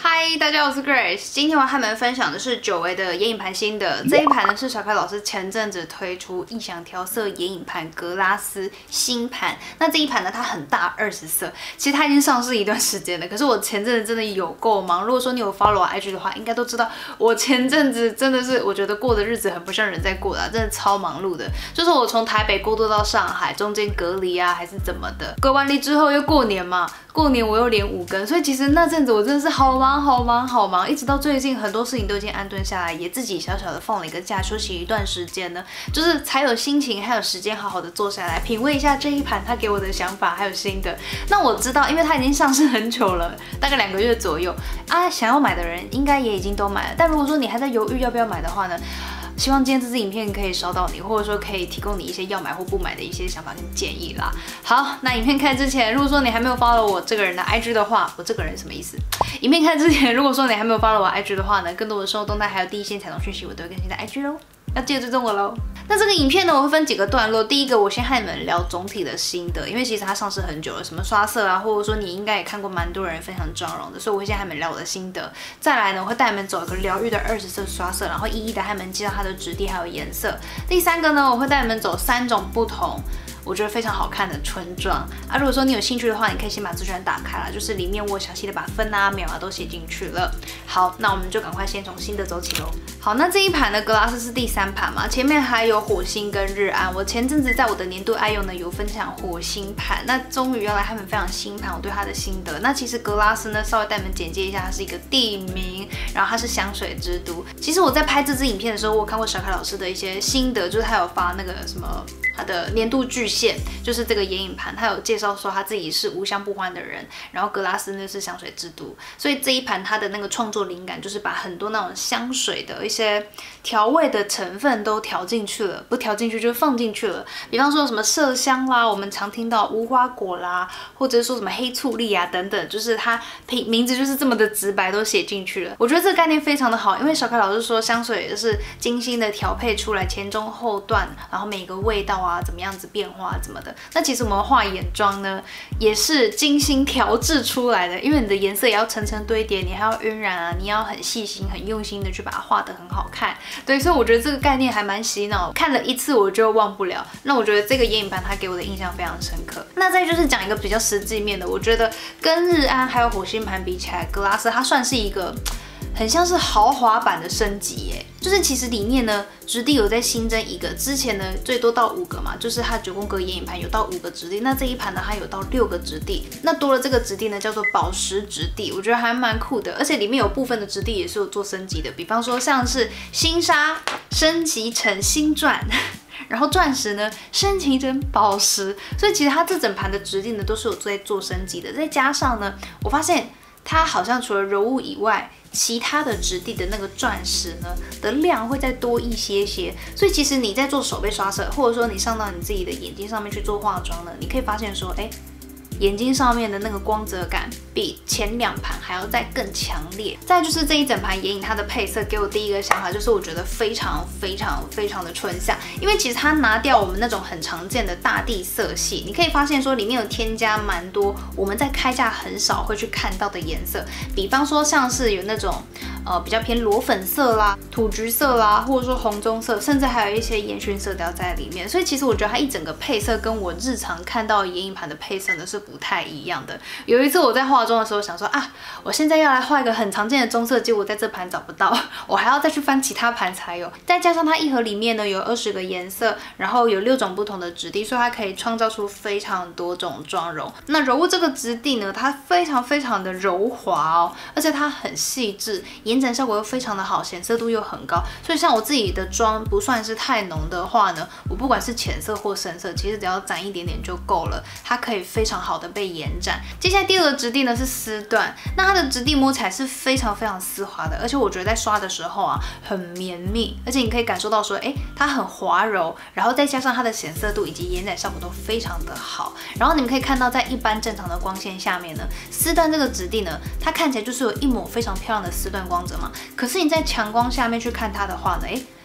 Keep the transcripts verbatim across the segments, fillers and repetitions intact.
嗨，大家好，我是 Grace。今天我要和你们分享的是久违的眼影盘心得。这一盘呢是小凯老师前阵子推出异想调色眼影盘格拉斯新盘。那这一盘呢，它很大，二十色。其实它已经上市一段时间了，可是我前阵子真的有够忙。如果说你有 follow 我 I G 的话，应该都知道我前阵子真的是我觉得过的日子很不像人在过的、啊，真的超忙碌的。就是我从台北过渡到上海，中间隔离啊还是怎么的，隔完离之后又过年嘛，过年我又连五更，所以其实那阵子我真的是好忙。好忙好忙，一直到最近很多事情都已经安顿下来，也自己小小的放了一个假，休息一段时间呢，就是才有心情还有时间好好的坐下来品味一下这一盘他给我的想法还有心得。那我知道，因为它已经上市很久了，大概两个月左右啊，想要买的人应该也已经都买了。但如果说你还在犹豫要不要买的话呢？希望今天这支影片可以烧到你，或者说可以提供你一些要买或不买的一些想法跟建议啦。好，那影片看之前，如果说你还没有 follow 我这个人的 I G 的话，我这个人什么意思？影片看之前，如果说你还没有 follow 我 I G 的话呢，更多的生活动态还有第一线彩妆讯息，我都会更新在 I G 咯。要记得追踪我喽。那这个影片呢，我会分几个段落。第一个，我先和你们聊总体的心得，因为其实它上市很久了，什么刷色啊，或者说你应该也看过蛮多人分享妆容的，所以我会先和你们聊我的心得。再来呢，我会带你们走一个疗愈的二十色刷色，然后一一的和你们介绍它的质地还有颜色。第三个呢，我会带你们走三种不同。我觉得非常好看的春妆啊！如果说你有兴趣的话，你可以先把资讯打开了，就是里面我详细的把分啊、秒啊都写进去了。好，那我们就赶快先从新的走起喽。好，那这一盘的格拉斯是第三盘嘛，前面还有火星跟日安。我前阵子在我的年度爱用呢有分享火星盘，那终于要来和你们分享新盘，我对它的心得。那其实格拉斯呢，稍微带你们简介一下，它是一个地名，然后它是香水之都。其实我在拍这支影片的时候，我有看过小凯老师的一些心得，就是他有发那个什么。他的年度巨献就是这个眼影盘，他有介绍说他自己是无香不欢的人，然后格拉斯呢是香水之都，所以这一盘他的那个创作灵感就是把很多那种香水的一些调味的成分都调进去了，不调进去就放进去了。比方说什么麝香啦，我们常听到无花果啦，或者是说什么黑醋栗啊等等，就是它名字就是这么的直白都写进去了。我觉得这个概念非常的好，因为小凯老师说香水就是精心的调配出来，前中后段，然后每个味道啊怎么样子变化怎么的。那其实我们画眼妆呢，也是精心调制出来的，因为你的颜色也要层层堆叠，你还要晕染啊，你要很细心、很用心的去把它画得很好看。对，所以我觉得这个概念还蛮洗脑，看了一次我就忘不了。那我觉得这个眼影盘它给我的印象非常深刻。那再就是讲一个比较实际面的，我觉得跟日安还有火星盘比起来，格拉斯它算是一个。很像是豪华版的升级耶，就是其实里面呢质地有在新增一个，之前呢最多到五个嘛，就是它九宫格眼影盘有到五个质地，那这一盘呢它有到六个质地，那多了这个质地呢叫做宝石质地，我觉得还蛮酷的，而且里面有部分的质地也是有做升级的，比方说像是星沙升级成星钻。然后钻石呢升级成宝石，所以其实它这整盘的质地呢都是有在做升级的，再加上呢，我发现它好像除了柔雾以外，其他的质地的那个钻石呢的量会再多一些些，所以其实你在做手背刷色，或者说你上到你自己的眼睛上面去做化妆呢，你可以发现说，哎。眼睛上面的那个光泽感比前两盘还要再更强烈。再就是这一整盘眼影，它的配色给我第一个想法就是，我觉得非常非常非常的春夏，因为其实它拿掉我们那种很常见的大地色系，你可以发现说里面有添加蛮多我们在开价很少会去看到的颜色，比方说像是有那种呃比较偏裸粉色啦、土橘色啦，或者说红棕色，甚至还有一些烟熏色调在里面。所以其实我觉得它一整个配色跟我日常看到眼影盘的配色呢是不太一样的。有一次我在化妆的时候想说啊，我现在要来画一个很常见的棕色，结果在这盘找不到，我还要再去翻其他盘才有。再加上它一盒里面呢有二十个颜色，然后有六种不同的质地，所以它可以创造出非常多种妆容。那柔雾这个质地呢，它非常非常的柔滑哦，而且它很细致，延展效果又非常的好，显色度又很高。所以像我自己的妆不算是太浓的话呢，我不管是浅色或深色，其实只要沾一点点就够了，它可以非常好的被延展。接下来第二个质地呢是丝缎，那它的质地摸起来是非常非常丝滑的，而且我觉得在刷的时候啊很绵密，而且你可以感受到说，哎，它很滑柔，然后再加上它的显色度以及延展效果都非常的好。然后你们可以看到，在一般正常的光线下面呢，丝缎这个质地呢，它看起来就是有一抹非常漂亮的丝缎光泽嘛。可是你在强光下面去看它的话呢，哎。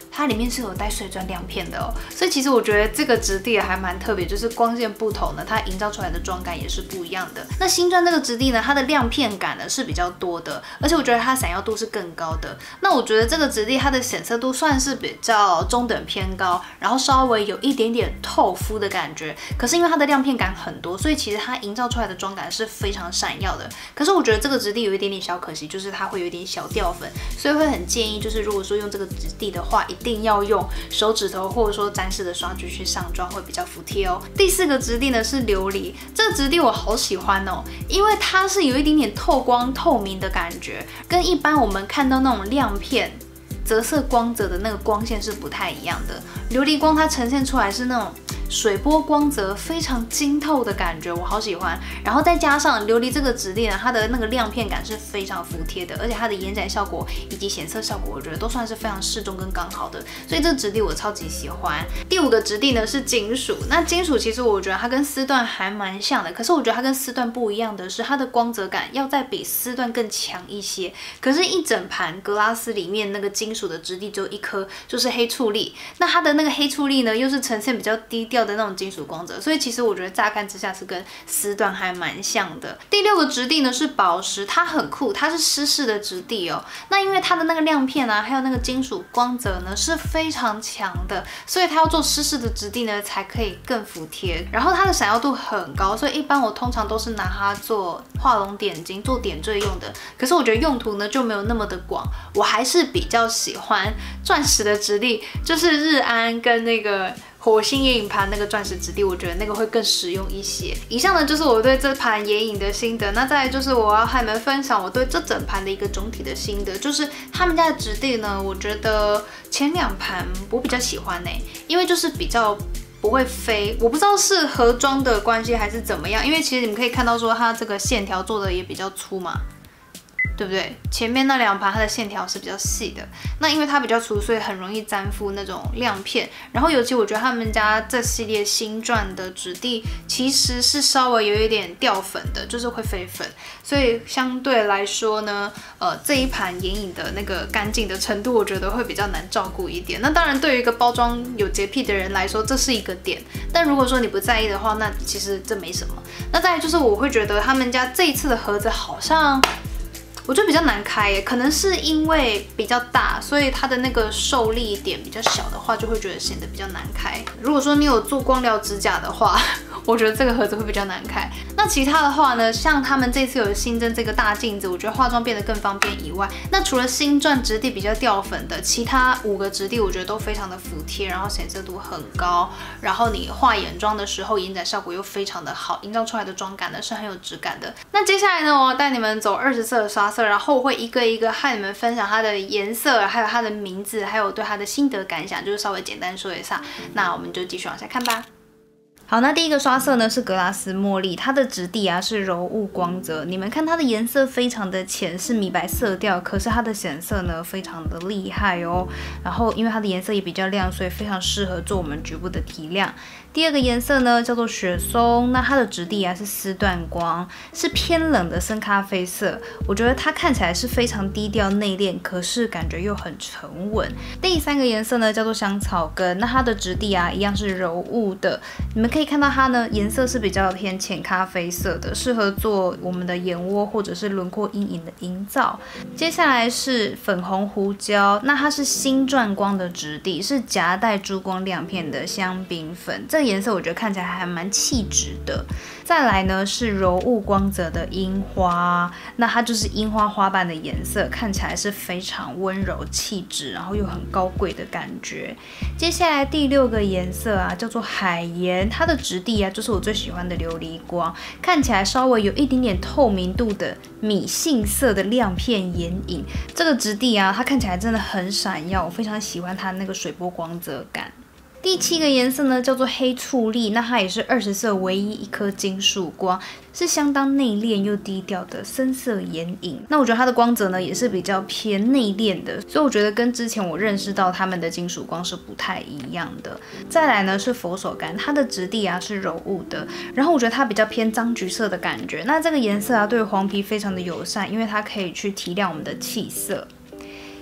它里面是有带水钻亮片的哦。所以其实我觉得这个质地还蛮特别，就是光线不同呢，它营造出来的妆感也是不一样的。那星钻这个质地呢，它的亮片感呢是比较多的，而且我觉得它闪耀度是更高的。那我觉得这个质地它的显色度算是比较中等偏高，然后稍微有一点点透肤的感觉。可是因为它的亮片感很多，所以其实它营造出来的妆感是非常闪耀的。可是我觉得这个质地有一点点小可惜，就是它会有一点小掉粉，所以会很建议，就是如果说用这个质地的话，一定要用手指头或者说沾湿的刷具去上妆，会比较服帖哦。第四个质地呢是琉璃，这个质地我好喜欢哦，因为它是有一点点透光透明的感觉，跟一般我们看到那种亮片折射光泽的那个光线是不太一样的。琉璃光它呈现出来是那种水波光泽非常晶透的感觉，我好喜欢。然后再加上琉璃这个质地呢，它的那个亮片感是非常服帖的，而且它的延展效果以及显色效果，我觉得都算是非常适中跟刚好的，所以这个质地我超级喜欢。第五个质地呢是金属，那金属其实我觉得它跟丝缎还蛮像的，可是我觉得它跟丝缎不一样的是，它的光泽感要再比丝缎更强一些。可是，一整盘格拉丝里面那个金属的质地只有一颗，就是黑醋栗。那它的那个黑醋栗呢，又是呈现比较低调的那种金属光泽，所以其实我觉得乍看之下是跟丝缎还蛮像的。第六个质地呢是宝石，它很酷，它是湿式的质地哦。那因为它的那个亮片啊，还有那个金属光泽呢是非常强的，所以它要做湿式的质地呢才可以更服帖。然后它的闪耀度很高，所以一般我通常都是拿它做画龙点睛、做点缀用的。可是我觉得用途呢就没有那么的广，我还是比较喜欢钻石的质地，就是日安跟那个火星眼影盘那个钻石质地，我觉得那个会更实用一些。以上呢就是我对这盘眼影的心得，那再来就是我要和你们分享我对这整盘的一个总体的心得，就是他们家的质地呢，我觉得前两盘我比较喜欢呢、欸，因为就是比较不会飞，我不知道是盒装的关系还是怎么样，因为其实你们可以看到说它这个线条做的也比较粗嘛。对不对？前面那两盘它的线条是比较细的，那因为它比较粗，所以很容易粘附那种亮片。然后尤其我觉得他们家这系列星钻的质地其实是稍微有一点掉粉的，就是会飞粉，所以相对来说呢，呃，这一盘眼影的那个干净的程度，我觉得会比较难照顾一点。那当然，对于一个包装有洁癖的人来说，这是一个点。但如果说你不在意的话，那其实这没什么。那再来就是我会觉得他们家这一次的盒子好像，我觉得比较难开耶，可能是因为比较大，所以它的那个受力点比较小的话，就会觉得显得比较难开。如果说你有做光疗指甲的话，我觉得这个盒子会比较难开。那其他的话呢，像他们这次有新增这个大镜子，我觉得化妆变得更方便以外，那除了星钻质地比较掉粉的，其他五个质地我觉得都非常的服帖，然后显色度很高，然后你画眼妆的时候延展效果又非常的好，营造出来的妆感呢是很有质感的。那接下来呢，我要带你们走二十色的刷色，然后我会一个一个和你们分享它的颜色，还有它的名字，还有对它的心得感想，就是稍微简单说一下。那我们就继续往下看吧。好，那第一个刷色呢是格拉斯茉莉，它的质地啊是柔雾光泽。你们看它的颜色非常的浅，是米白色调，可是它的显色呢非常的厉害哦。然后因为它的颜色也比较亮，所以非常适合做我们局部的提亮。第二个颜色呢叫做雪松，那它的质地啊是丝缎光，是偏冷的深咖啡色。我觉得它看起来是非常低调内敛，可是感觉又很沉稳。第三个颜色呢叫做香草根，那它的质地啊一样是柔雾的。你们可以看到它呢颜色是比较偏浅咖啡色的，适合做我们的眼窝或者是轮廓阴影的营造。接下来是粉红胡椒，那它是星钻光的质地，是夹带珠光亮片的香槟粉。这个颜色我觉得看起来还蛮气质的。再来呢是柔雾光泽的樱花，那它就是樱花花瓣的颜色，看起来是非常温柔气质，然后又很高贵的感觉。接下来第六个颜色啊叫做海盐，它的质地啊就是我最喜欢的琉璃光，看起来稍微有一点点透明度的米杏色的亮片眼影。这个质地啊它看起来真的很闪耀，我非常喜欢它那个水波光泽感。第七个颜色呢叫做黑醋栗，那它也是二十色唯一一颗金属光，是相当内敛又低调的深色眼影。那我觉得它的光泽呢也是比较偏内敛的，所以我觉得跟之前我认识到它们的金属光是不太一样的。再来呢是佛手柑，它的质地啊是柔雾的，然后我觉得它比较偏藏橘色的感觉。那这个颜色啊对黄皮非常的友善，因为它可以去提亮我们的气色。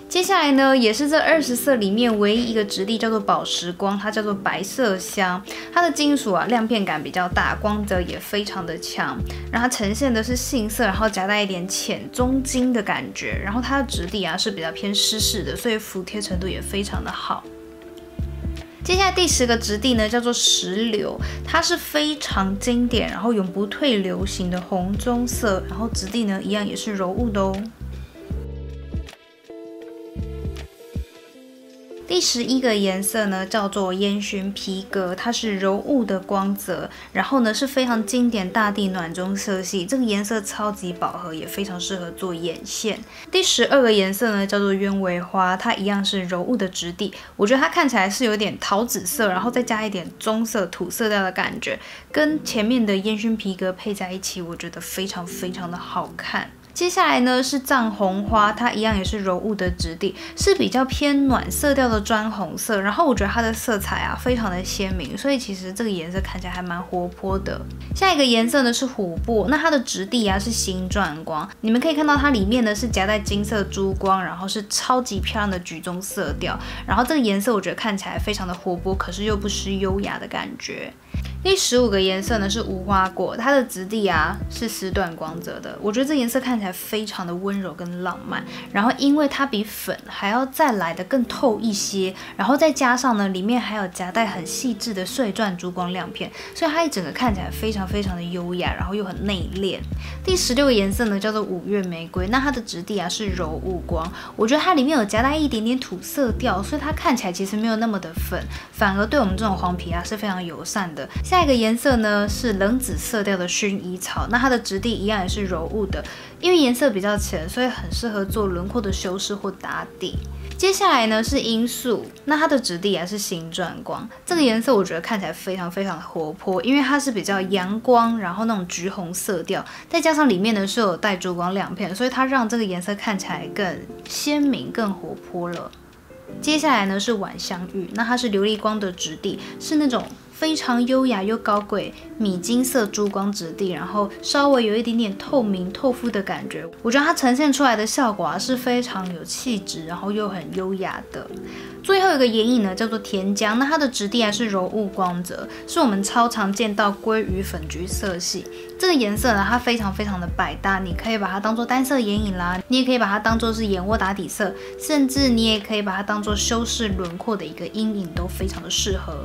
接下来呢，也是这二十色里面唯一一个质地叫做宝石光，它叫做白麝香。它的金属啊亮片感比较大，光泽也非常的强，然后它呈现的是杏色，然后夹带一点浅棕金的感觉。然后它的质地啊是比较偏湿式的，所以服帖程度也非常的好。接下来第十个质地呢叫做石榴，它是非常经典，然后永不退流行的红棕色，然后质地呢一样也是柔雾的哦。第十一个颜色呢叫做烟熏皮革，它是柔雾的光泽，然后呢是非常经典大地暖棕色系，这个颜色超级饱和，也非常适合做眼线。第十二个颜色呢叫做鸢尾花，它一样是柔雾的质地，我觉得它看起来是有点桃紫色，然后再加一点棕色土色调的感觉，跟前面的烟熏皮革配在一起，我觉得非常非常的好看。接下来呢是藏红花，它一样也是柔雾的质地，是比较偏暖色调的砖红色，然后我觉得它的色彩啊非常的鲜明，所以其实这个颜色看起来还蛮活泼的。下一个颜色呢是琥珀，那它的质地啊是星钻光，你们可以看到它里面呢是夹带金色珠光，然后是超级漂亮的橘棕色调，然后这个颜色我觉得看起来非常的活泼，可是又不失优雅的感觉。第十五个颜色呢是无花果，它的质地啊是丝缎光泽的，我觉得这颜色看起来非常的温柔跟浪漫，然后因为它比粉还要再来的更透一些，然后再加上呢里面还有夹带很细致的碎钻珠光亮片，所以它一整个看起来非常非常的优雅，然后又很内敛。第十六个颜色呢叫做五月玫瑰，那它的质地啊是柔雾光，我觉得它里面有夹带一点点土色调，所以它看起来其实没有那么的粉，反而对我们这种黄皮啊是非常友善的。下一个颜色呢是冷紫色调的薰衣草，那它的质地一样也是柔雾的，因为颜色比较浅，所以很适合做轮廓的修饰或打底。接下来呢是罂粟，那它的质地啊是星钻光，这个颜色我觉得看起来非常非常活泼，因为它是比较阳光，然后那种橘红色调，再加上里面呢是有带珠光亮片，所以它让这个颜色看起来更鲜明、更活泼了。接下来呢是晚香玉，那它是琉璃光的质地，是那种非常优雅又高贵米金色珠光质地，然后稍微有一点点透明透肤的感觉，我觉得它呈现出来的效果啊是非常有气质，然后又很优雅的。最后一个眼影呢叫做甜浆，那它的质地还是柔雾光泽，是我们超常见到鲑鱼粉橘色系。这个颜色呢它非常非常的百搭，你可以把它当做单色眼影啦，你也可以把它当做是眼窝打底色，甚至你也可以把它当做修饰轮廓的一个阴影，都非常的适合。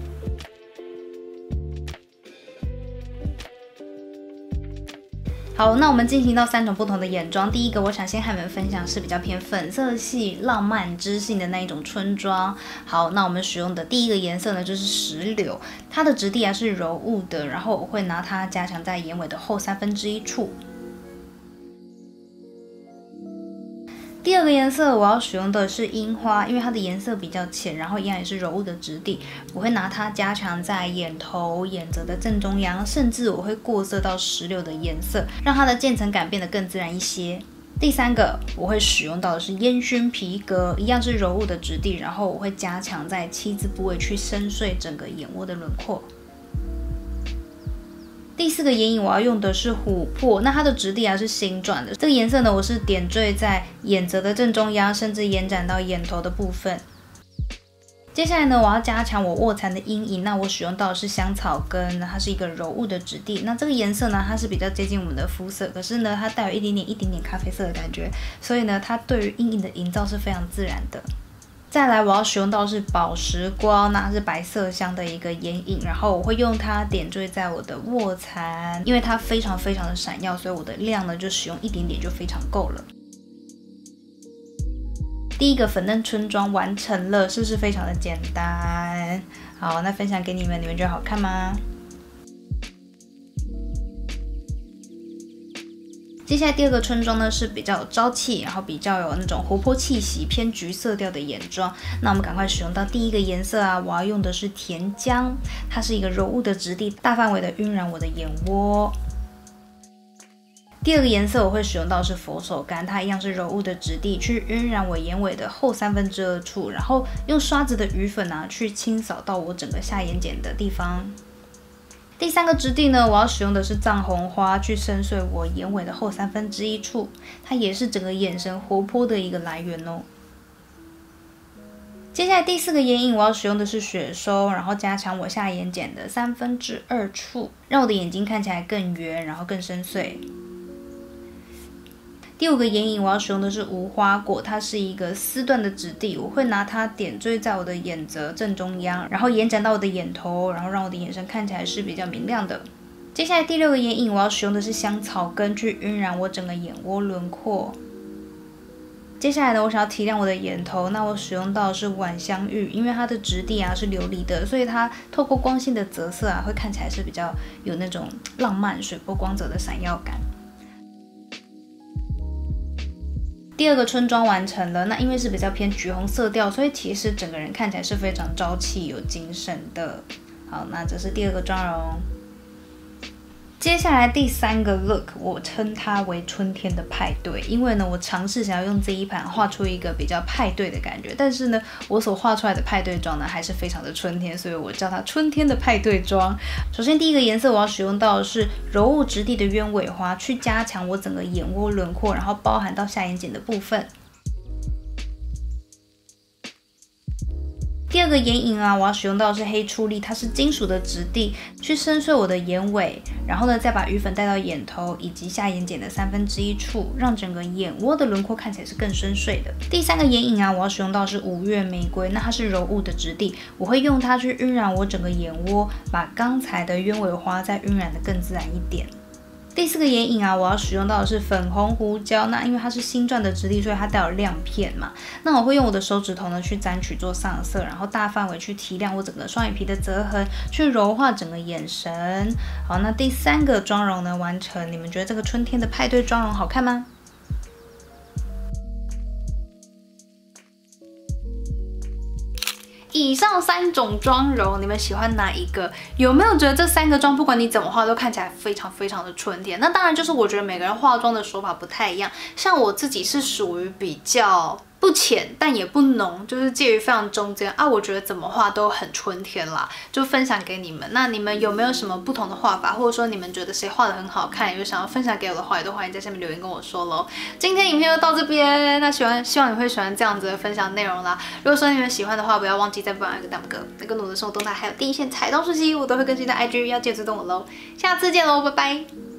好，那我们进行到三种不同的眼妆。第一个，我想先和你们分享是比较偏粉色系、浪漫知性的那一种春妆。好，那我们使用的第一个颜色呢，就是石榴，它的质地啊是柔雾的，然后我会拿它加强在眼尾的后三分之一处。第二个颜色我要使用的是樱花，因为它的颜色比较浅，然后一样也是柔雾的质地，我会拿它加强在眼头、眼褶的正中央，甚至我会过色到石榴的颜色，让它的渐层感变得更自然一些。第三个我会使用到的是烟熏皮革，一样是柔雾的质地，然后我会加强在七字部位去深邃整个眼窝的轮廓。第四个眼影我要用的是琥珀，那它的质地啊是星钻的，这个颜色呢我是点缀在眼褶的正中央，甚至延展到眼头的部分。接下来呢，我要加强我卧蚕的阴影，那我使用到的是香草根，它是一个柔雾的质地，那这个颜色呢它是比较接近我们的肤色，可是呢它带有一点点一点点咖啡色的感觉，所以呢它对于阴影的营造是非常自然的。再来我要使用到的是宝石光，那是白色香的一个眼影，然后我会用它点缀在我的卧蚕，因为它非常非常的闪耀，所以我的量呢就使用一点点就非常够了。第一个粉嫩春妆完成了，是不是非常的简单？好，那分享给你们，你们觉得好看吗？接下来第二个春妆呢是比较有朝气，然后比较有那种活泼气息、偏橘色调的眼妆。那我们赶快使用到第一个颜色啊，我要用的是甜浆，它是一个柔雾的质地，大范围的晕染我的眼窝。第二个颜色我会使用到的是佛手柑，它一样是柔雾的质地，去晕染我眼尾的后三分之二处，然后用刷子的余粉啊去清扫到我整个下眼睑的地方。第三个质地呢，我要使用的是藏红花，去深邃我眼尾的后三分之一处，它也是整个眼神活泼的一个来源哦。 接下来第四个眼影，我要使用的是雪收，然后加强我下眼睑的三分之二处，让我的眼睛看起来更圆，然后更深邃。第五个眼影，我要使用的是无花果，它是一个丝缎的质地，我会拿它点缀在我的眼褶正中央，然后延展到我的眼头，然后让我的眼神看起来是比较明亮的。接下来第六个眼影，我要使用的是香草根，去晕染我整个眼窝轮廓。接下来呢，我想要提亮我的眼头，那我使用到的是晚香玉，因为它的质地啊是琉璃的，所以它透过光线的折射啊，会看起来是比较有那种浪漫水波光泽的闪耀感。第二个春妆完成了，那因为是比较偏橘红色调，所以其实整个人看起来是非常朝气、有精神的。好，那这是第二个妆容。接下来第三个 look， 我称它为春天的派对，因为呢，我尝试想要用这一盘画出一个比较派对的感觉，但是呢，我所画出来的派对妆呢，还是非常的春天，所以我叫它春天的派对妆。首先第一个颜色我要使用到的是柔雾质地的鸢尾花，去加强我整个眼窝轮廓，然后包含到下眼睑的部分。第二个眼影啊，我要使用到的是黑醋栗，它是金属的质地，去深邃我的眼尾，然后呢，再把余粉带到眼头以及下眼睑的三分之一处，让整个眼窝的轮廓看起来是更深邃的。第三个眼影啊，我要使用到的是五月玫瑰，那它是柔雾的质地，我会用它去晕染我整个眼窝，把刚才的鸢尾花再晕染得更自然一点。第四个眼影啊，我要使用到的是粉红胡椒，那因为它是星钻的质地，所以它带有亮片嘛。那我会用我的手指头呢去沾取做上色，然后大范围去提亮我整个双眼皮的折痕，去柔化整个眼神。好，那第三个妆容呢完成，你们觉得这个春天的派对妆容好看吗？以上三种妆容，你们喜欢哪一个？有没有觉得这三个妆，不管你怎么化，都看起来非常非常的春天？那当然，就是我觉得每个人化妆的手法不太一样。像我自己是属于比较不浅，但也不浓，就是介于非常中间啊。我觉得怎么画都很春天啦，就分享给你们。那你们有没有什么不同的画法，或者说你们觉得谁画的很好看，有想要分享给我的话，也都欢迎在下面留言跟我说咯。今天影片就到这边，那喜欢希望你会喜欢这样子的分享内容啦。如果说你们喜欢的话，不要忘记再帮我按个大拇哥，那个我的生活动态还有第一线彩妆讯息，我都会更新在 I G， 要记得追踪我咯。下次见喽，拜拜。